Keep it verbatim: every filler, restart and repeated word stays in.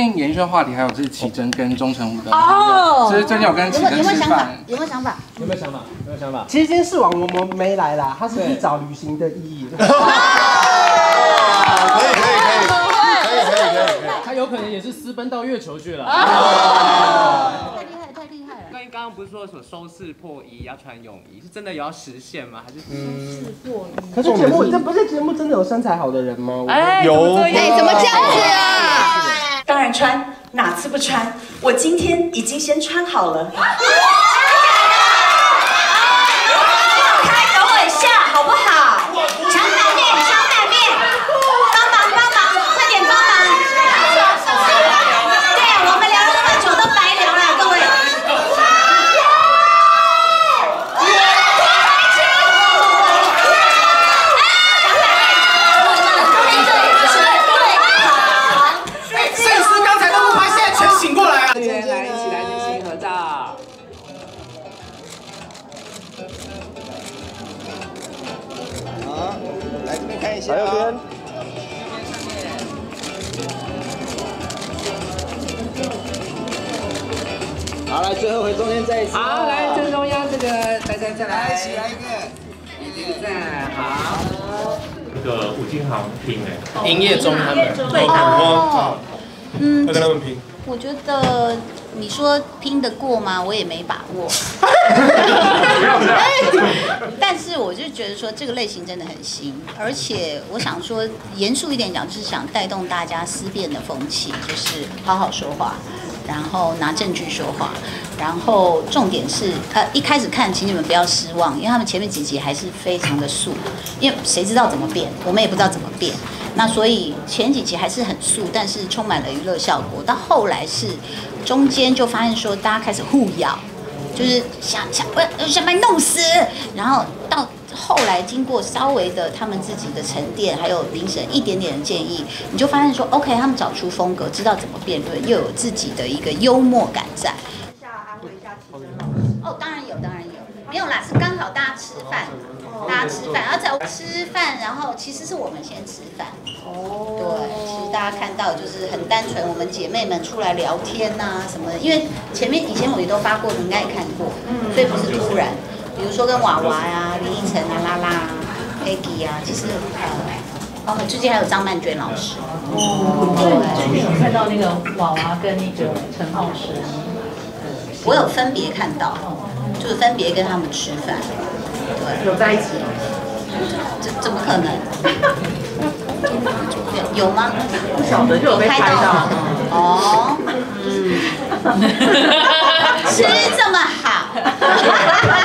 近延续的话题还有就是奇珍跟钟成武的哦，就是最近有跟奇珍吃饭， 有没有想法？ 有没有想法？有没有想法？ 其实今天视网膜膜没来啦，他是去找旅行的意义。可以可以可以可以可以可以，他有可能也是私奔到月球去了。 太厉害太厉害了！ 关于刚刚不是说什么收视破亿要穿泳衣，是真的有要实现吗？还是收视破亿？ 可是节目这不是节目真的有身材好的人吗？ 哎， 有哎，怎么这样子啊？ 当然穿，哪次不穿？我今天已经先穿好了。开，等我一下，好不好？小奶面，小奶面，帮忙帮忙，快点帮忙！对，我们聊了那么久都白聊了，各位。 还有边。好，来，最后回中间再一次。 好，来正中央这个，再再再来， 一起来一个， 一个赞，好。 那个五金行拼哎， 营业中他们， 对哦， 嗯， 要跟他们拼。 我觉得你说拼得过吗？我也没把握。但是我就觉得说这个类型真的很新，而且我想说严肃一点讲，就是想带动大家思辨的风气，就是好好说话，然后拿证据说话，然后重点是呃一开始看，请你们不要失望，因为他们前面几集还是非常的素，因为谁知道怎么变，我们也不知道怎么变。那所以前几集还是很素，但是充满了娱乐效果。到后来是中间就发现说，大家开始互咬，就是想想我想把你弄死。然后到后来经过稍微的他们自己的沉淀，还有评审一点点的建议，你就发现说 ，OK， 他们找出风格，知道怎么辩论，又有自己的一个幽默感在。安慰一下齐真老师。哦，当然有，当然有，没有啦，是刚好大家吃饭。大家吃饭，然后在吃饭，然后其实是我们先吃饭。哦。对，其实大家看到就是很单纯，我们姐妹们出来聊天呐、啊、什么的，因为前面以前我也都发过，你应该也看过，嗯，所以不是突然。比如说跟娃娃呀、李依晨啊、拉拉啊、Peggy 啊，其实呃，哦，最近还有张曼娟老师。 哦。对，最近有看到那个娃娃跟那个陈浩师。 我有分别看到，就是分别跟他们吃饭。对， 有在一起吗？ 怎怎么可能？有吗？ 不晓得，就有被拍到。 哦，嗯，吃这么好。